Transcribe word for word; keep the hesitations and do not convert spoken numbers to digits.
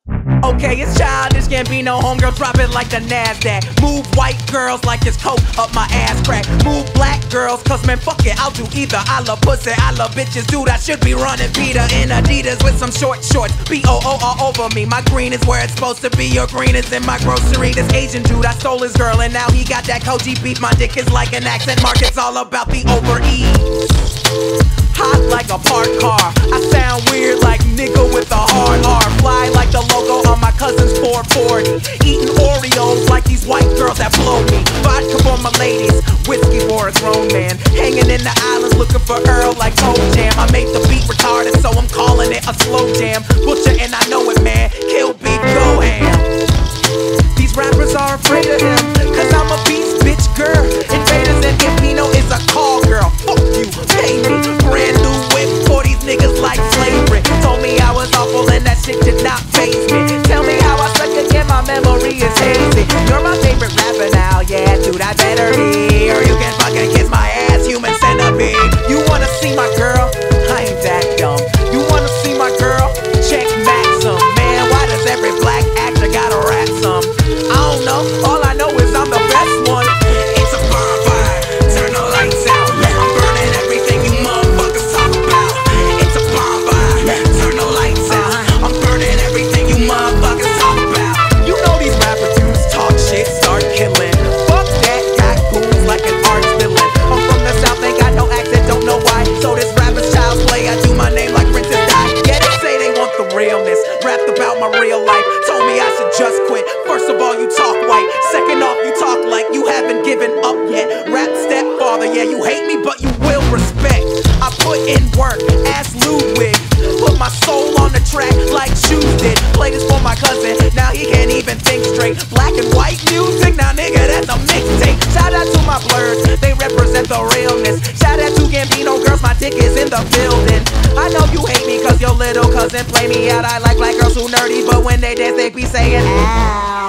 Okay, it's Childish Gambino, homegirl, drop it like the NASDAQ. Move white girls like it's coke up my ass crack. Move black girls, cause man, fuck it, I'll do either. I love pussy, I love bitches, dude, I should be running Peter in Adidas with some short shorts. B O O all over me, my green is where it's supposed to be. Your green is in my grocery. This Asian dude, I stole his girl, and now he got that Koji beef. My dick is like an accent mark, it's all about the over-ease. Hot like a parked car, I sound weird like nigga with a hard R. Fly like the logo on my cousin's four forty. Eating Oreos like these white girls that blow me. Vodka for my ladies, whiskey for a grown man. Hanging in the islands looking for Earl like Toe Jam. I made the beat retarded, so I'm calling it a slow jam. Butcher and I know it, man, kill beef, go ham. These rappers are afraid of him, cause I'm a beast, bitch, girl. Invaders and Gambino is a call girl. Fuck you, pay me. Brand new whip for these niggas like slavery. Told me I was awful and that shit did not faze me. Tell me how I suck again, my memory is hazy. You're my favorite rapper now, yeah, dude, I better be. Or you can fucking kiss my ass, human centipede. You wanna see my girl? I ain't that dumb. You wanna see my girl? Check Maxim. Man, why does every black actor gotta rap some? I don't know, all I know is I'm the best one. It's a bonfire, turn the lights out. I'm burning everything you motherfuckers talk about. It's a bonfire, turn the lights out. I'm burning everything you motherfuckers talk about. You know these rapper dudes talk shit, start killing. Fuck that, got goons like an arch villain. I'm from the south, ain't got no accent, don't know why. So this rapper's child's play, I do my name like Princess Di. Yeah, they say they want the realness, rapped about my real life. Told me I should just quit. First of all, you talk white. Second off, you talk like you haven't given up yet. Rap stepfather, yeah, you hate me, but you will respect. I put in work, ass Ludwig. Put my soul on the track like shoes did. Play this for my cousin, now he can't even think straight. Black and white music, now nigga, that's a mixtape. Shout out to my blurs, they represent the realness. Shout out to Gambino, girls, my dick is in the building. I know you hate me cause your little cousin play me out. I like black girls who nerdy, but when they dance they be saying ow.